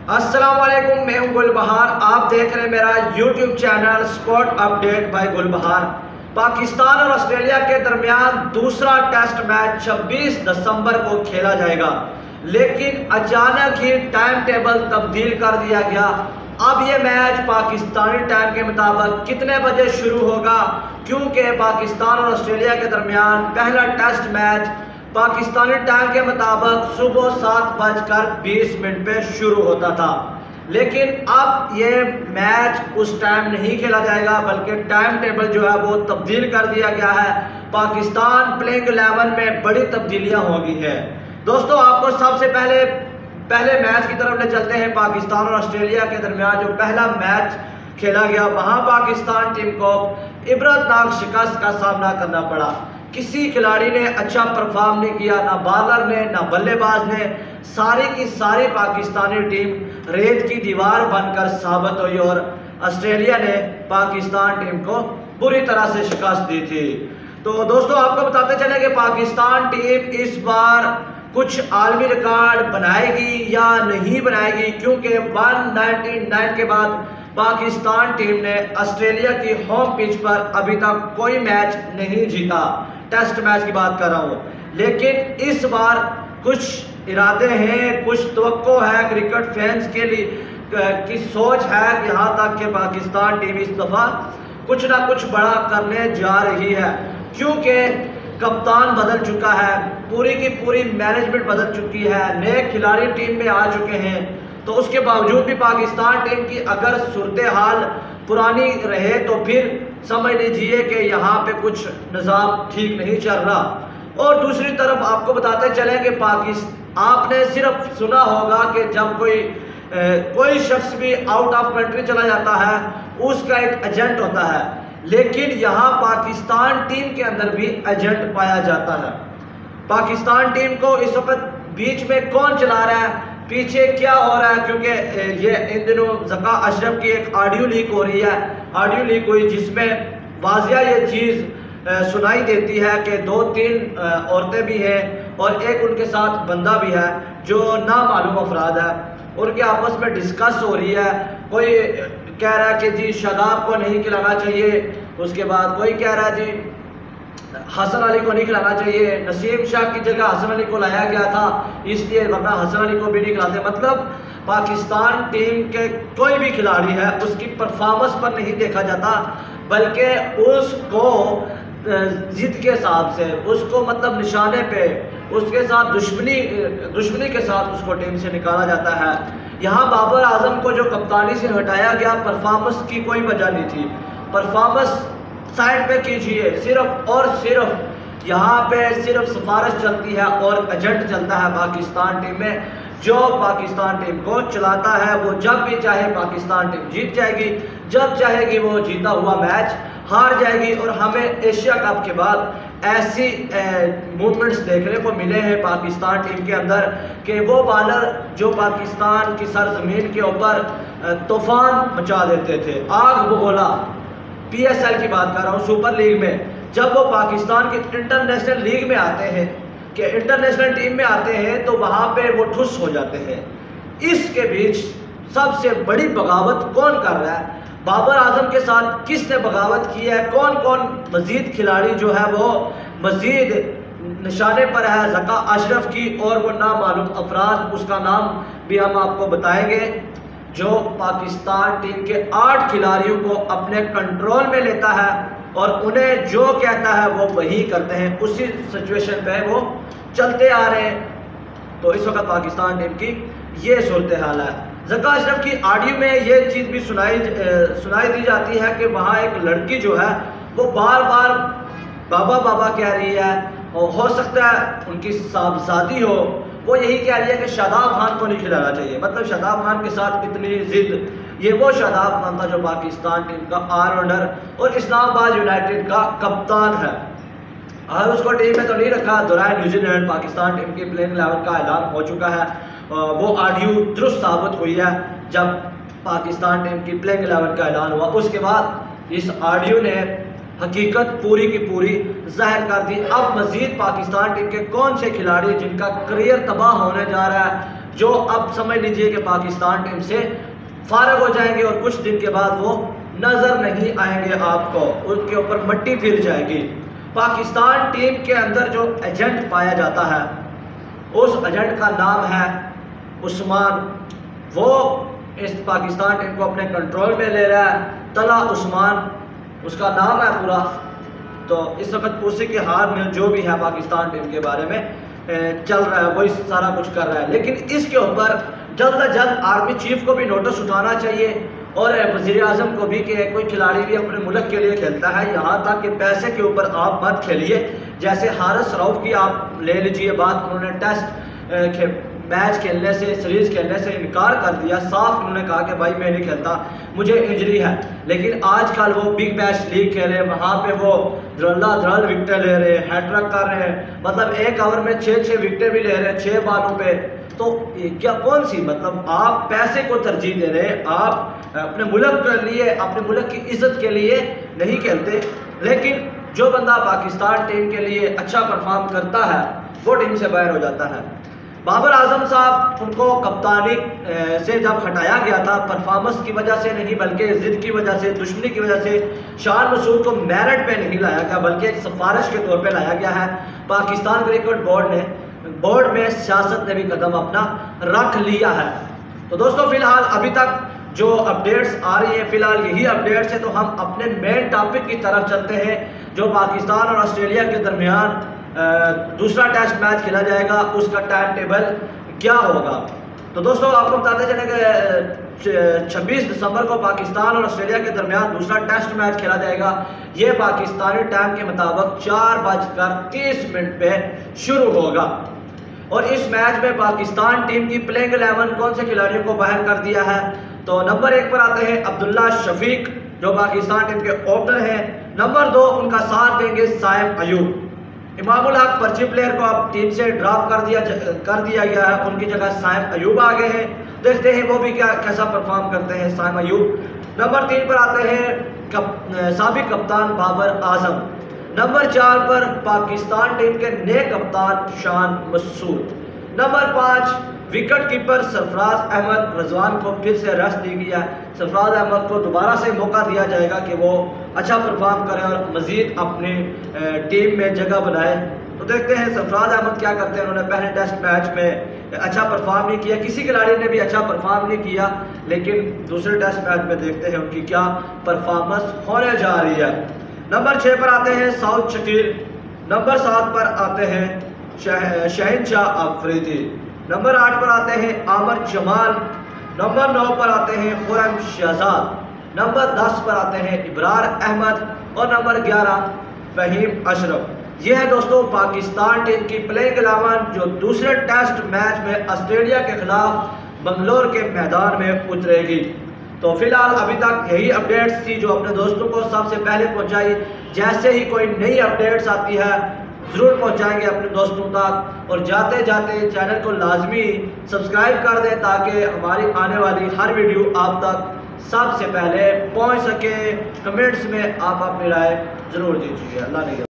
अस्सलामुअलैकुम, मैं हूं गुलबहार। आप देख रहे हैं मेरा YouTube channel sport update by Gulbahar. Pakistan और ऑस्ट्रेलिया के दरमियान दूसरा टेस्ट मैच 26 दिसंबर को खेला जाएगा, लेकिन अचानक ही टाइम टेबल तब्दील कर दिया गया। अब ये मैच पाकिस्तानी टाइम के मुताबिक कितने बजे शुरू होगा, क्योंकि पाकिस्तान और ऑस्ट्रेलिया के दरमियान पहला टेस्ट मैच पाकिस्तानी टाइम के मुताबिक सुबह 7:20 पे शुरू होता था, लेकिन अब ये मैच उस टाइम नहीं खेला जाएगा, बल्कि टाइम टेबल जो है वो तब्दील कर दिया गया है। पाकिस्तान प्लेइंग 11 में बड़ी तब्दीलियां हो गई है। दोस्तों, आपको सबसे पहले मैच की तरफ ले चलते हैं। पाकिस्तान और ऑस्ट्रेलिया के दरमियान जो पहला मैच खेला गया, वहां पाकिस्तान टीम को इबरतनाक शिकस्त का सामना करना पड़ा। किसी खिलाड़ी ने अच्छा परफॉर्म नहीं किया, ना बॉलर ने ना बल्लेबाज ने। सारी की सारी पाकिस्तानी टीम रेत की दीवार बनकर साबित हुई और ऑस्ट्रेलिया ने पाकिस्तान टीम को बुरी तरह से शिकस्त दी थी। तो दोस्तों, आपको बताते चले कि पाकिस्तान टीम इस बार कुछ आलमी रिकॉर्ड बनाएगी या नहीं बनाएगी, क्योंकि 199 के बाद पाकिस्तान टीम ने ऑस्ट्रेलिया की होम पिच पर अभी तक कोई मैच नहीं जीता। टेस्ट मैच की बात कर रहा हूँ, लेकिन इस बार कुछ इरादे हैं, कुछ तवक्को है क्रिकेट फैंस के लिए की सोच है कि यहाँ तक कि पाकिस्तान टीम इस दफ़ा कुछ ना कुछ बड़ा करने जा रही है, क्योंकि कप्तान बदल चुका है, पूरी की पूरी मैनेजमेंट बदल चुकी है, नए खिलाड़ी टीम में आ चुके हैं। तो उसके बावजूद भी पाकिस्तान टीम की अगर सूरत हाल पुरानी रहे तो फिर समझ लीजिए कि यहाँ पे कुछ निज़ाम ठीक नहीं चल रहा। और दूसरी तरफ आपको बताते चले कि आपने सिर्फ सुना होगा कि जब कोई शख्स भी आउट ऑफ कंट्री चला जाता है उसका एक एजेंट होता है, लेकिन यहाँ पाकिस्तान टीम के अंदर भी एजेंट पाया जाता है। पाकिस्तान टीम को इस वक्त बीच में कौन चला रहा है, पीछे क्या हो रहा है, क्योंकि ये इन दिनों ज़का अशरफ की एक ऑडियो लीक हो रही है। ऑडियो लीक हुई जिसमें वाजिया ये चीज़ सुनाई देती है कि 2-3 औरतें भी हैं और एक उनके साथ बंदा भी है जो नामालूम अफराद है। उनके आपस में डिस्कस हो रही है। कोई कह रहा है कि जी शराब को नहीं खिलाना चाहिए, उसके बाद कोई कह रहा है जी हसन अली को नहीं खिलाना चाहिए, नसीम शाह की जगह हसन अली को लाया गया था इसलिए, वरना हसन अली को भी नहीं खिलाते। मतलब पाकिस्तान टीम के कोई भी खिलाड़ी है उसकी परफॉर्मेंस पर नहीं देखा जाता, बल्कि उसको जिद के हिसाब से, उसको मतलब निशाने पे, उसके साथ दुश्मनी के साथ उसको टीम से निकाला जाता है। यहाँ बाबर आजम को जो कप्तानी से हटाया गया, परफॉर्मेंस की कोई वजह नहीं थी। परफॉर्मेंस साइड पे कीजिए, सिर्फ और सिर्फ यहाँ पे सिर्फ सिफारिश चलती है और एजेंट चलता है पाकिस्तान टीम में, जो पाकिस्तान टीम को चलाता है। वो जब भी चाहे पाकिस्तान टीम जीत जाएगी, जब चाहेगी वो जीता हुआ मैच हार जाएगी। और हमें एशिया कप के बाद ऐसी मूवमेंट्स देखने को मिले हैं पाकिस्तान टीम के अंदर कि वो बॉलर जो पाकिस्तान की सरजमीन के ऊपर तूफान मचा देते थे, आग बगोला। PSL की बात कर रहा हूँ, सुपर लीग में जब वो पाकिस्तान की इंटरनेशनल लीग में आते हैं, कि इंटरनेशनल टीम में आते हैं, तो वहाँ पे वो ठुस हो जाते हैं। इसके बीच सबसे बड़ी बगावत कौन कर रहा है? बाबर आजम के साथ किसने बगावत की है? कौन कौन मजीद खिलाड़ी जो है वो मजीद निशाने पर है ज़का अशरफ की, और वो नामालूम अफराद, उसका नाम भी हम आपको बताएंगे, जो पाकिस्तान टीम के 8 खिलाड़ियों को अपने कंट्रोल में लेता है और उन्हें जो कहता है वो वही करते हैं, उसी सिचुएशन पे वो चलते आ रहे हैं। तो इस वक्त पाकिस्तान टीम की ये सूरत हाल है। ज़का अशरफ की ऑडियो में ये चीज़ भी सुनाई दी जाती है कि वहाँ एक लड़की जो है वो बार बार बाबा बाबा कह रही है, और हो सकता है उनकी साहबजादी हो, वो यही कह रही है कि शादाब खान को नहीं खिलाना चाहिए। मतलब शादाब खान के साथ इतनी जिद, ये वो शादाब खान था जो पाकिस्तान टीम का ऑलराउंडर और इस्लामाबाद यूनाइटेड का कप्तान है। और उसको टीम में तो नहीं रखा। दुराए न्यूजीलैंड पाकिस्तान टीम की प्लेइंग 11 का ऐलान हो चुका है। वो ऑडियो दुरुस्त साबित हुई है जब पाकिस्तान टीम की प्लेइंग 11 का ऐलान हुआ। उसके बाद इस ऑडियो ने हकीकत पूरी की पूरी जाहिर कर दी। अब मजीद पाकिस्तान टीम के कौन से खिलाड़ी जिनका करियर तबाह होने जा रहा है, जो अब समझ लीजिए कि पाकिस्तान टीम से फारग हो जाएंगे और कुछ दिन के बाद वो नज़र नहीं आएंगे, आपको उनके ऊपर मट्टी फिर जाएगी। पाकिस्तान टीम के अंदर जो एजेंट पाया जाता है उस एजेंट का नाम है उस्मान। वो इस पाकिस्तान टीम को अपने कंट्रोल में ले रहा है। तला उस्मान उसका नाम है पूरा। तो इस वक्त उसी के हाथ में जो भी है पाकिस्तान टीम के बारे में चल रहा है, वही सारा कुछ कर रहा है। लेकिन इसके ऊपर जल्द अज जल्द आर्मी चीफ को भी नोटिस उठाना चाहिए और वज़ीर आज़म को भी कि कोई खिलाड़ी भी अपने मुल्क के लिए खेलता है, यहाँ तक कि पैसे के ऊपर आप मत खेलिए। जैसे हारिस रऊफ की आप ले लीजिए बात, उन्होंने टेस्ट मैच खेलने से, सीरीज़ खेलने से इनकार कर दिया। साफ उन्होंने कहा कि भाई मैं नहीं खेलता, मुझे इंजरी है। लेकिन आजकल वो बिग बैश लीग खेले, वहाँ पे वो धड़ल्ला विकेटें ले रहे हैं, हैट्रिक कर रहे हैं, मतलब एक ओवर में 6 विकेटें भी ले रहे हैं 6 बालों पे। तो क्या कौन सी, मतलब आप पैसे को तरजीह दे रहे हैं, आप अपने मुल्क के लिए, अपने मुल्क की इज्जत के लिए नहीं खेलते। लेकिन जो बंदा पाकिस्तान टीम के लिए अच्छा परफॉर्म करता है वो टीम से बाहर हो जाता है। बाबर आजम साहब, उनको कप्तानी से जब हटाया गया था परफॉर्मेंस की वजह से नहीं बल्कि ज़िद की वजह से, दुश्मनी की वजह से शान मसूद को मेरिट पे नहीं लाया गया बल्कि एक सिफारिश के तौर पे लाया गया है। पाकिस्तान क्रिकेट बोर्ड में सियासत ने भी कदम अपना रख लिया है। तो दोस्तों फिलहाल अभी तक जो अपडेट्स आ रही हैं, फिलहाल यही अपडेट्स है। तो हम अपने मेन टॉपिक की तरफ चलते हैं, जो पाकिस्तान और ऑस्ट्रेलिया के दरमियान दूसरा टेस्ट मैच खेला जाएगा, उसका टाइम टेबल क्या होगा। तो दोस्तों आपको बताते चले कि 26 दिसंबर को पाकिस्तान और ऑस्ट्रेलिया के दरमियान दूसरा टेस्ट मैच खेला जाएगा। ये पाकिस्तानी टाइम के मुताबिक 4:30 पे शुरू होगा। और इस मैच में पाकिस्तान टीम की प्लेइंग 11 कौन से खिलाड़ियों को बाहर कर दिया है। तो नंबर 1 पर आते हैं अब्दुल्ला शफीक, जो पाकिस्तान टीम के ओपनर हैं। नंबर 2 उनका साथ देंगे साइम अयूब। इमामुल हक पर्ची प्लेयर को अब टीम से ड्रॉप कर दिया गया है, उनकी जगह साइम अयूब आ गए हैं। देखते हैं वो भी कैसा परफॉर्म करते हैं साइम अयूब। नंबर 3 पर आते हैं साबिक कप्तान बाबर आजम। नंबर 4 पर पाकिस्तान टीम के नए कप्तान Shan Masood. Number 5 wicket keeper Sarfaraz Ahmed. Rizwan को फिर से रेस्ट दी गई है, सरफराज अहमद को दोबारा से मौका दिया जाएगा कि वो अच्छा परफॉर्म करें और मज़ीद अपनी टीम में जगह बनाए। तो देखते हैं सरफराज अहमद क्या करते हैं। उन्होंने पहले टेस्ट मैच में अच्छा परफॉर्म नहीं किया, किसी खिलाड़ी ने भी अच्छा परफॉर्म नहीं किया, लेकिन दूसरे टेस्ट मैच में देखते हैं उनकी क्या परफॉर्मेंस होने जा रही है। नंबर 6 पर आते हैं साउथ शकील। नंबर 7 पर आते हैं शहनशाह अफरीदी। नंबर 8 पर आते हैं आमर जमाल। नंबर 9 पर आते हैं खुरम शहजाद। नंबर 10 पर आते हैं इब्रार अहमद और नंबर 11 फहीम अशरफ। यह है दोस्तों पाकिस्तान टीम की प्लेइंग 11 जो दूसरे टेस्ट मैच में ऑस्ट्रेलिया के खिलाफ बंगलोर के मैदान में उतरेगी। तो फिलहाल अभी तक यही अपडेट्स थी जो अपने दोस्तों को सबसे पहले पहुंचाई। जैसे ही कोई नई अपडेट्स आती है ज़रूर पहुंचाएंगे अपने दोस्तों तक। और जाते जाते चैनल को लाजमी सब्सक्राइब कर दें ताकि हमारी आने वाली हर वीडियो आप तक सबसे पहले पहुंच सके। कमेंट्स में आप अपनी राय ज़रूर दीजिए। अल्लाह ने